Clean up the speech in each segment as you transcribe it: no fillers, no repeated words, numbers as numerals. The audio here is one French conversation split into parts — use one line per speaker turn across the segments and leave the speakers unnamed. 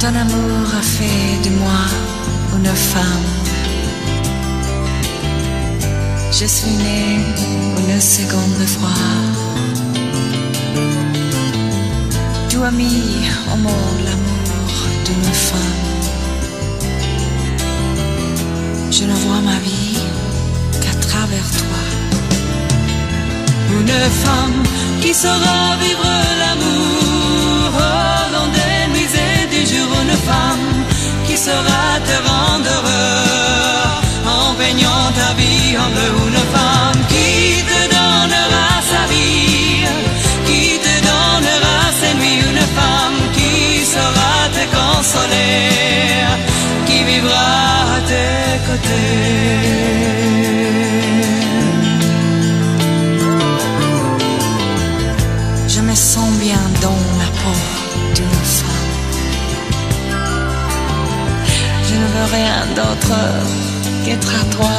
ton amour a fait de moi une femme. Je suis née une seconde fois. Tu as mis au monde l'amour d'une femme. Je ne vois ma vie qu'à travers toi. Une femme qui saura vivre l'amour au long des nuits et des jours. Une femme qui saura te rendre heureux en baignant ta vie en bleu. Une femme qui te donnera sa vie, qui te donnera ses nuits. Une femme qui saura te consoler, qui vivra à tes côtés. Je me sens bien dans la peau d'une femme. Je ne veux rien d'autre qu'être à toi.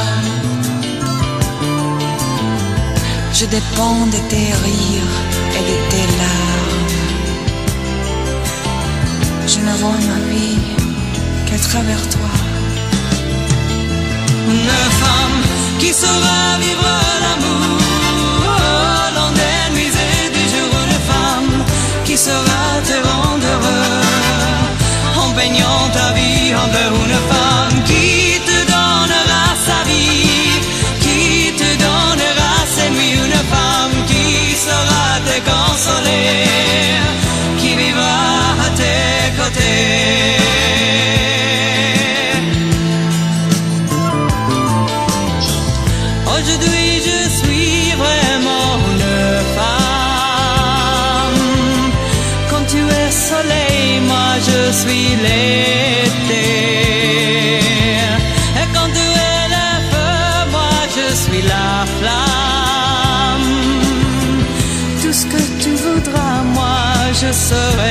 Je dépends de tes rires et de tes larmes. Je ne vois ma vie qu'à travers toi. Une femme qui saura vivre l'amour au long des nuits et des jours. Une femme qui saura te rendre heureux en baignant ta vie en bleu. Une femme qui te donnera sa vie, qui te donnera ses nuits. Une femme qui saura te consoler, qui vivra à tes côtés. Aujourd'hui je suis vraiment une femme. Quand tu es soleil, moi je suis l'été. Et quand tu es le feu, moi je suis la flamme. Tout ce que tu voudras, moi je serai.